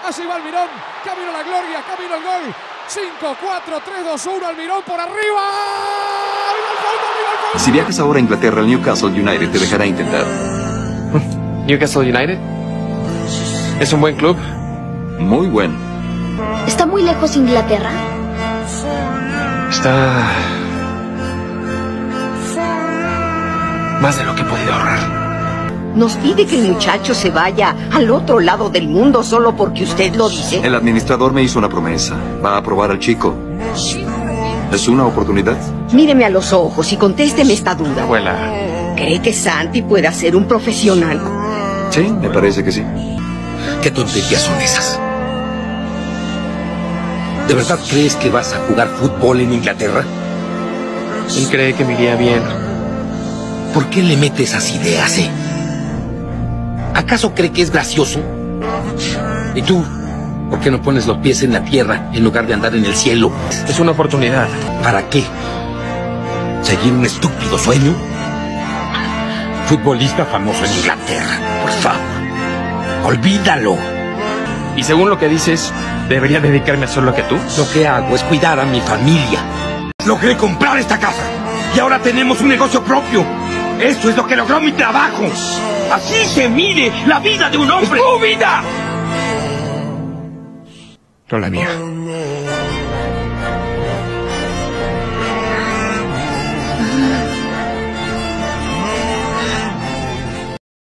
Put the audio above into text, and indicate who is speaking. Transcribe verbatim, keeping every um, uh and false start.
Speaker 1: Así va Almirón, camino a la gloria, camino al gol. cinco, cuatro, tres, dos, uno, Almirón por arriba. ¡Viva el fútbol, viva el fútbol!
Speaker 2: Si viajas ahora a Inglaterra, el Newcastle United te dejará intentar.
Speaker 3: ¿Newcastle United? ¿Es un buen club?
Speaker 2: Muy bueno.
Speaker 4: ¿Está muy lejos Inglaterra?
Speaker 3: Está... más de lo que he podido ahorrar.
Speaker 5: Nos pide que el muchacho se vaya al otro lado del mundo solo porque usted lo dice.
Speaker 2: El administrador me hizo una promesa. Va a aprobar al chico. ¿Es una oportunidad?
Speaker 5: Míreme a los ojos y contésteme esta duda.
Speaker 3: Abuela.
Speaker 5: ¿Cree que Santi pueda ser un profesional?
Speaker 2: Sí, me parece que sí.
Speaker 6: ¿Qué tonterías son esas? ¿De verdad crees que vas a jugar fútbol en Inglaterra?
Speaker 3: Él cree que me iría bien.
Speaker 6: ¿Por qué le mete esas ideas, eh? ¿Acaso cree que es gracioso? ¿Y tú? ¿Por qué no pones los pies en la tierra en lugar de andar en el cielo?
Speaker 3: Es una oportunidad.
Speaker 6: ¿Para qué? ¿Seguir un estúpido sueño? Futbolista famoso en Inglaterra, por favor. Olvídalo.
Speaker 3: Y según lo que dices, ¿debería dedicarme a hacer lo que tú?
Speaker 6: Lo que hago es cuidar a mi familia. Logré comprar esta casa y ahora tenemos un negocio propio. Eso es lo que logró mi trabajo. Así se mide la vida de un hombre. ¡Es tu vida!
Speaker 3: No la mía.